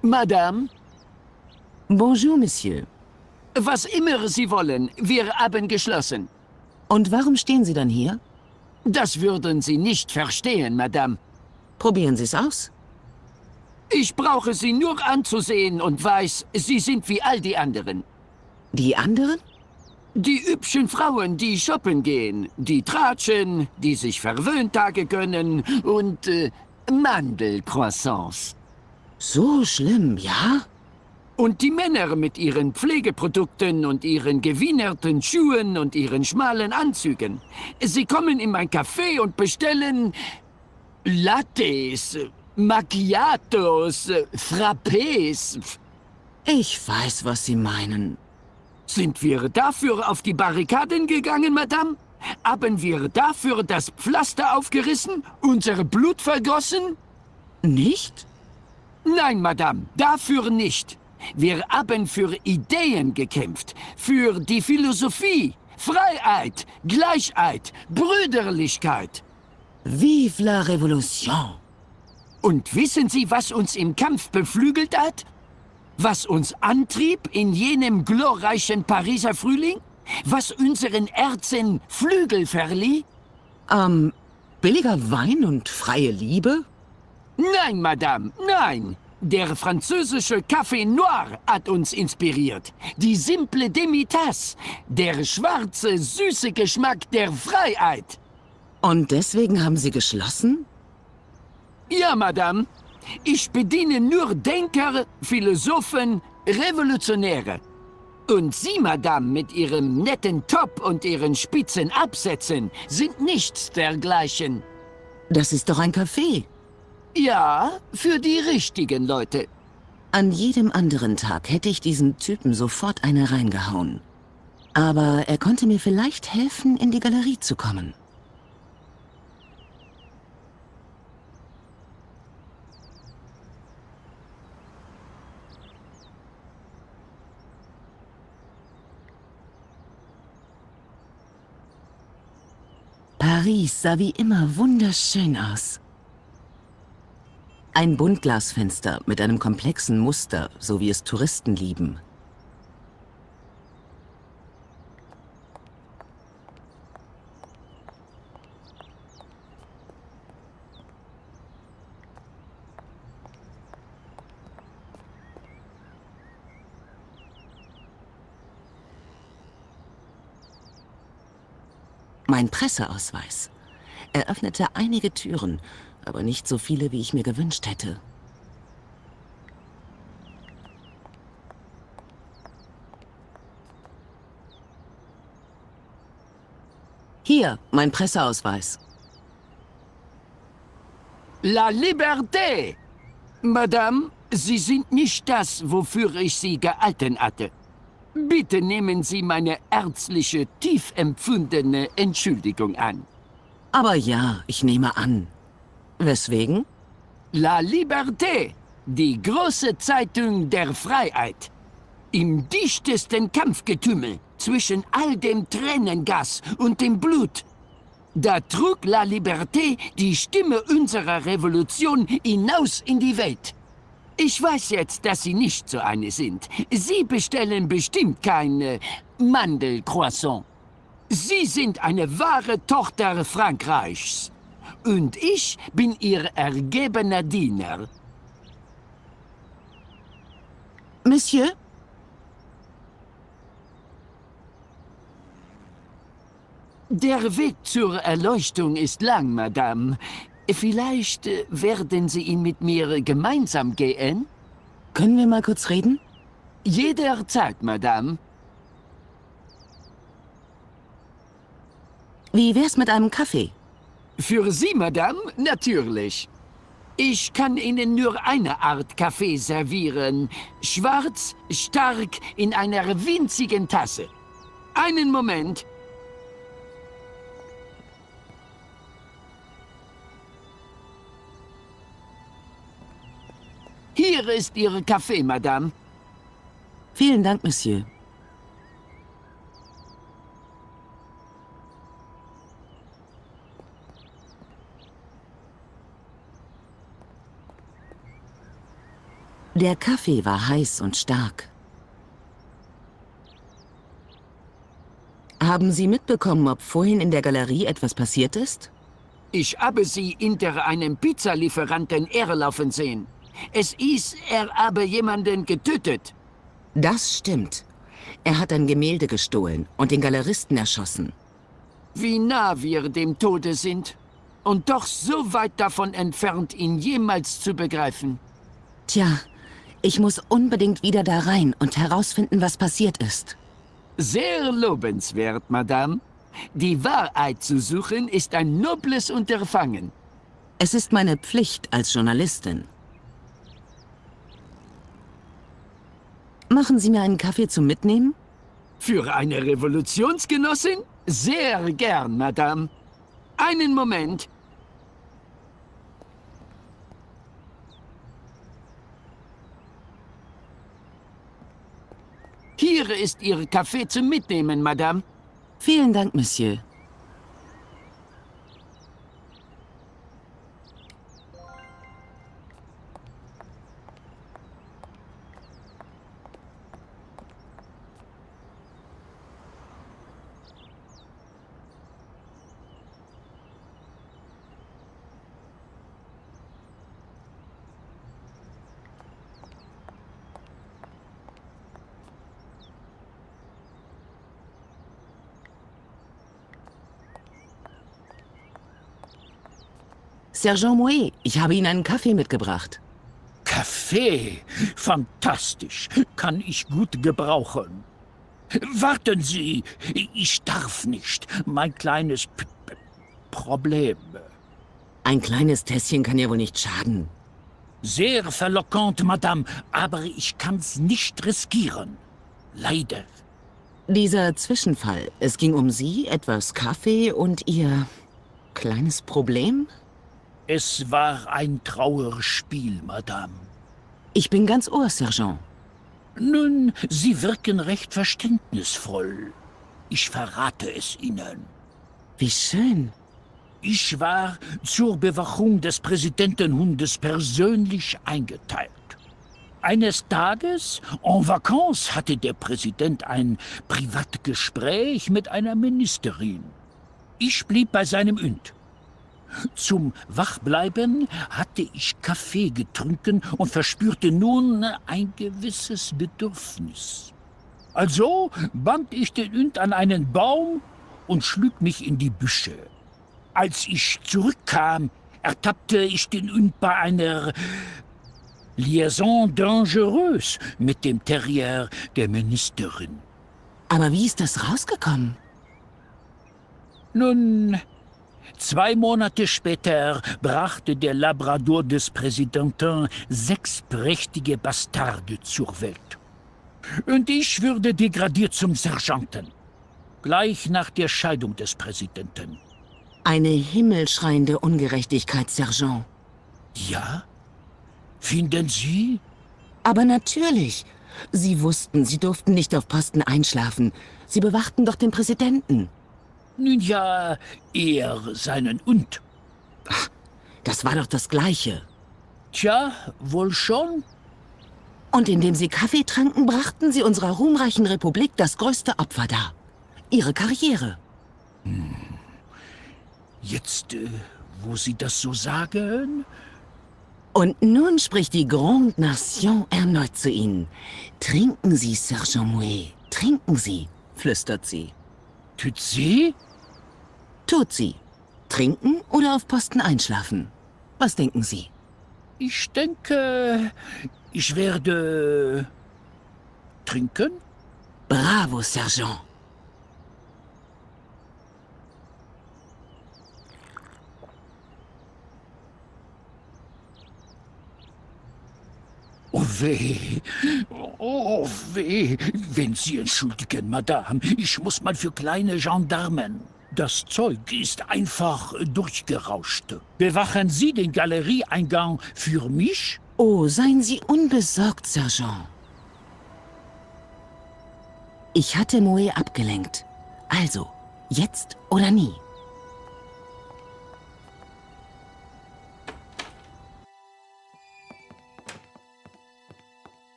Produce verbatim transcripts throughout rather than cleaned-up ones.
Madame? Bonjour, Monsieur. Was immer Sie wollen, wir haben geschlossen. Und warum stehen Sie dann hier? Das würden Sie nicht verstehen, Madame. Probieren Sie es aus. Ich brauche Sie nur anzusehen und weiß, Sie sind wie all die anderen. Die anderen? Die hübschen Frauen, die shoppen gehen, die tratschen, die sich Verwöhntage gönnen und äh, Mandelcroissants. So schlimm, ja? Und die Männer mit ihren Pflegeprodukten und ihren gewienerten Schuhen und ihren schmalen Anzügen. Sie kommen in mein Café und bestellen Lattes, Macchiatos, Frappés. Ich weiß, was Sie meinen. Sind wir dafür auf die Barrikaden gegangen, Madame? Haben wir dafür das Pflaster aufgerissen? Unser Blut vergossen? Nicht? Nein, Madame, dafür nicht. Wir haben für Ideen gekämpft, für die Philosophie, Freiheit, Gleichheit, Brüderlichkeit. Vive la Révolution! Und wissen Sie, was uns im Kampf beflügelt hat? Was uns antrieb in jenem glorreichen Pariser Frühling? Was unseren Herzen Flügel verlieh? Ähm, billiger Wein und freie Liebe? Nein, Madame, nein! Der französische Café Noir hat uns inspiriert. Die simple Demitasse, der schwarze, süße Geschmack der Freiheit. Und deswegen haben Sie geschlossen? Ja, Madame. Ich bediene nur Denker, Philosophen, Revolutionäre. Und Sie, Madame, mit Ihrem netten Top und Ihren spitzen Absätzen sind nichts dergleichen. Das ist doch ein Café. Ja, für die richtigen Leute. An jedem anderen Tag hätte ich diesem Typen sofort eine reingehauen. Aber er konnte mir vielleicht helfen, in die Galerie zu kommen. Paris sah wie immer wunderschön aus. Ein Buntglasfenster mit einem komplexen Muster, so wie es Touristen lieben. Mein Presseausweis. Er öffnete einige Türen, aber nicht so viele, wie ich mir gewünscht hätte. Hier, mein Presseausweis. La Liberté! Madame, Sie sind nicht das, wofür ich Sie gehalten hatte. Bitte nehmen Sie meine ärztliche, tief empfundene Entschuldigung an. Aber ja, ich nehme an. Weswegen? La Liberté, die große Zeitung der Freiheit. Im dichtesten Kampfgetümmel zwischen all dem Tränengas und dem Blut. Da trug La Liberté die Stimme unserer Revolution hinaus in die Welt. Ich weiß jetzt, dass Sie nicht so eine sind. Sie bestellen bestimmt kein äh, Mandelcroissant. Sie sind eine wahre Tochter Frankreichs. Und ich bin Ihr ergebener Diener. Monsieur? Der Weg zur Erleuchtung ist lang, Madame. Vielleicht äh, werden Sie ihn mit mir gemeinsam gehen? Können wir mal kurz reden? Jederzeit, Madame. Wie wär's mit einem Kaffee? Für Sie, Madame, natürlich. Ich kann Ihnen nur eine Art Kaffee servieren. Schwarz, stark, in einer winzigen Tasse. Einen Moment. Hier ist Ihr Kaffee, Madame. Vielen Dank, Monsieur. Der Kaffee war heiß und stark. Haben Sie mitbekommen, ob vorhin in der Galerie etwas passiert ist? Ich habe sie hinter einem Pizzalieferanten herlaufen sehen. Es ist, er habe jemanden getötet. Das stimmt. Er hat ein Gemälde gestohlen und den Galeristen erschossen. Wie nah wir dem Tode sind. Und doch so weit davon entfernt, ihn jemals zu begreifen. Tja, ich muss unbedingt wieder da rein und herausfinden, was passiert ist. Sehr lobenswert, Madame. Die Wahrheit zu suchen ist ein nobles Unterfangen. Es ist meine Pflicht als Journalistin. Machen Sie mir einen Kaffee zum Mitnehmen? Für eine Revolutionsgenossin? Sehr gern, Madame. Einen Moment. Hier ist Ihr Kaffee zum Mitnehmen, Madame. Vielen Dank, Monsieur. Sergent Mouet, ich habe Ihnen einen Kaffee mitgebracht. Kaffee? Fantastisch. Kann ich gut gebrauchen. Warten Sie, ich darf nicht. Mein kleines P P Problem. Ein kleines Tässchen kann ja wohl nicht schaden. Sehr verlockend, Madame, aber ich kann's nicht riskieren. Leider. Dieser Zwischenfall, es ging um Sie, etwas Kaffee und Ihr kleines Problem? Es war ein Trauerspiel, Madame. Ich bin ganz Ohr, Sergent. Nun, Sie wirken recht verständnisvoll. Ich verrate es Ihnen. Wie schön. Ich war zur Bewachung des Präsidentenhundes persönlich eingeteilt. Eines Tages, en vacances, hatte der Präsident ein Privatgespräch mit einer Ministerin. Ich blieb bei seinem Hund. Zum Wachbleiben hatte ich Kaffee getrunken und verspürte nun ein gewisses Bedürfnis. Also band ich den Hund an einen Baum und schlug mich in die Büsche. Als ich zurückkam, ertappte ich den Hund bei einer Liaison dangereuse mit dem Terrier der Ministerin. Aber wie ist das rausgekommen? Nun, zwei Monate später brachte der Labrador des Präsidenten sechs prächtige Bastarde zur Welt. Und ich wurde degradiert zum Sergeanten, gleich nach der Scheidung des Präsidenten. Eine himmelschreiende Ungerechtigkeit, Sergent. Ja? Finden Sie? Aber natürlich. Sie wussten, Sie durften nicht auf Posten einschlafen. Sie bewachten doch den Präsidenten. Nun ja, er seinen Hund. Ach, das war doch das Gleiche. Tja, wohl schon. Und indem Sie Kaffee tranken, brachten Sie unserer ruhmreichen Republik das größte Opfer dar. Ihre Karriere. Hm. Jetzt, äh, wo Sie das so sagen... Und nun spricht die Grande Nation erneut zu Ihnen. Trinken Sie, Sergent Mouet, trinken Sie, flüstert sie. Tut sie? Tut sie. Trinken oder auf Posten einschlafen? Was denken Sie? Ich denke, ich werde... trinken? Bravo, Sergent. Oh weh, oh weh, wenn Sie entschuldigen, Madame, ich muss mal für kleine Gendarmen. Das Zeug ist einfach durchgerauscht. Bewachen Sie den Galerieeingang für mich? Oh, seien Sie unbesorgt, Sergent. Ich hatte Mouet abgelenkt. Also, jetzt oder nie.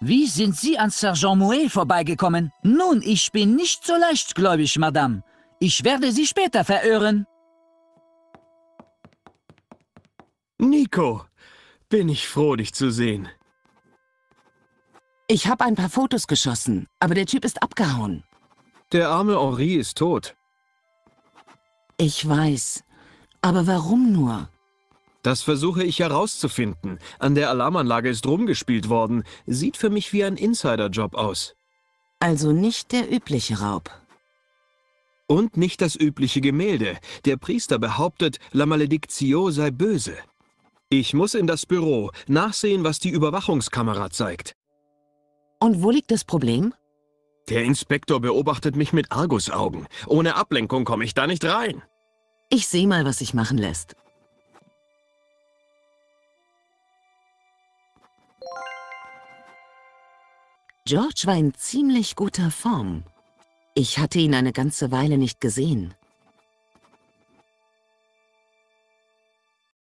Wie sind Sie an Sergeant Mouet vorbeigekommen? Nun, ich bin nicht so leichtgläubig, Madame. Ich werde Sie später verhören. Nico, bin ich froh, dich zu sehen. Ich habe ein paar Fotos geschossen, aber der Typ ist abgehauen. Der arme Henri ist tot. Ich weiß. Aber warum nur? Das versuche ich herauszufinden. An der Alarmanlage ist rumgespielt worden. Sieht für mich wie ein Insiderjob aus. Also nicht der übliche Raub. Und nicht das übliche Gemälde. Der Priester behauptet, La Maledictio sei böse. Ich muss in das Büro, nachsehen, was die Überwachungskamera zeigt. Und wo liegt das Problem? Der Inspektor beobachtet mich mit Argusaugen. Ohne Ablenkung komme ich da nicht rein. Ich sehe mal, was sich machen lässt. George war in ziemlich guter Form. Ich hatte ihn eine ganze Weile nicht gesehen.